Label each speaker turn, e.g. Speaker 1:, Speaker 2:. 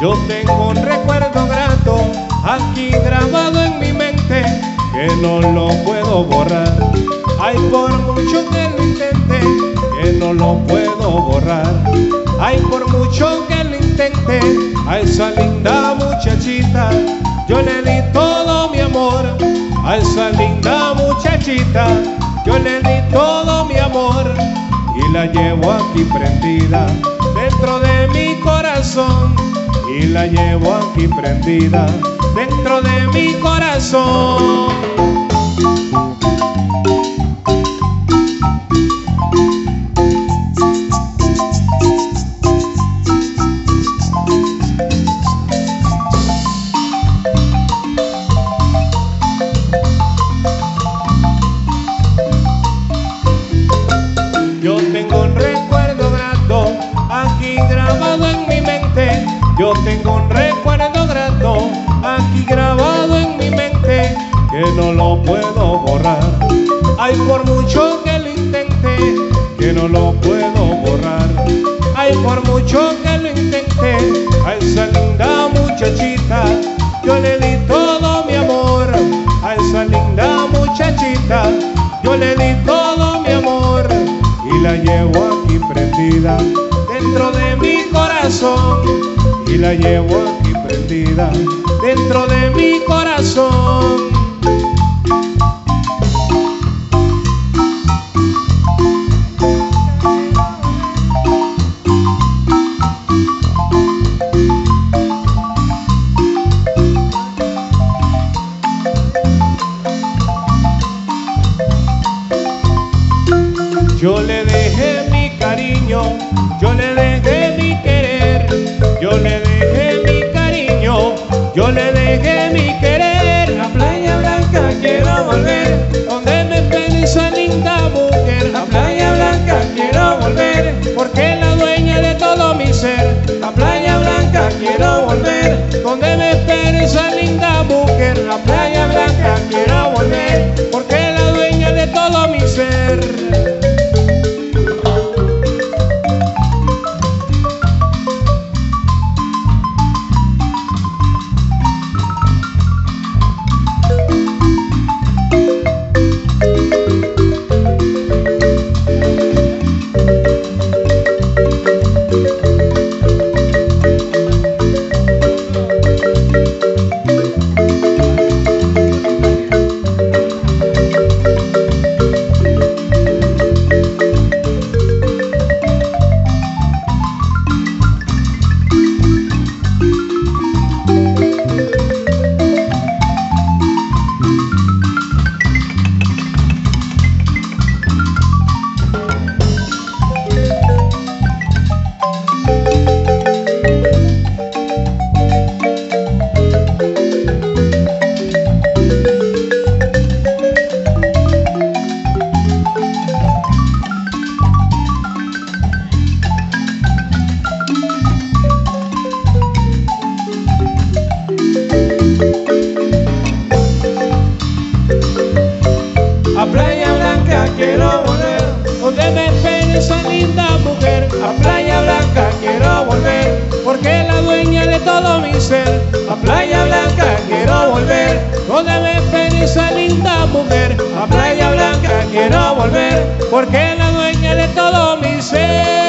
Speaker 1: Yo tengo un recuerdo grato aquí grabado en mi mente que no lo puedo borrar. Ay, por mucho que lo intente, que no lo puedo borrar. Ay, por mucho que lo intente, a esa linda muchachita yo le di todo mi amor. A esa linda muchachita yo le di todo mi amor y la llevo aquí prendida dentro de mi corazón. Y la llevo aquí prendida dentro de mi corazón. Yo tengo un recuerdo grato aquí grabado en mi mente. Yo tengo un recuerdo grato aquí grabado en mi mente que no lo puedo borrar. Ay, por mucho que lo intente, que no lo puedo borrar. Ay, por mucho que lo intente, a esa linda muchachita yo le di todo mi amor. A esa linda muchachita yo le di todo mi amor y la llevo aquí prendida dentro de mi corazón. Y la llevo aquí prendida dentro de mi corazón. Yo le dejé mi cariño, yo le dejé mi querer, yo le dejé mi cariño, yo le dejé mi querer.
Speaker 2: A Playa Blanca quiero volver,
Speaker 1: Donde me espera esa linda mujer.
Speaker 2: a Playa Blanca quiero volver,
Speaker 1: Porque es la dueña de todo mi ser.
Speaker 2: a Playa Blanca quiero volver,
Speaker 1: Donde me espera esa linda mujer.
Speaker 2: a Playa Blanca quiero volver,
Speaker 1: Porque es la dueña de todo mi ser.
Speaker 2: a Playa Blanca quiero volver,
Speaker 1: Donde me espera esa linda mujer.
Speaker 2: a Playa Blanca quiero volver,
Speaker 1: Porque es la dueña de todo mi ser.
Speaker 2: a Playa Blanca quiero volver,
Speaker 1: Donde me espera esa linda mujer.
Speaker 2: a Playa Blanca quiero volver,
Speaker 1: Porque es la dueña de todo mi ser.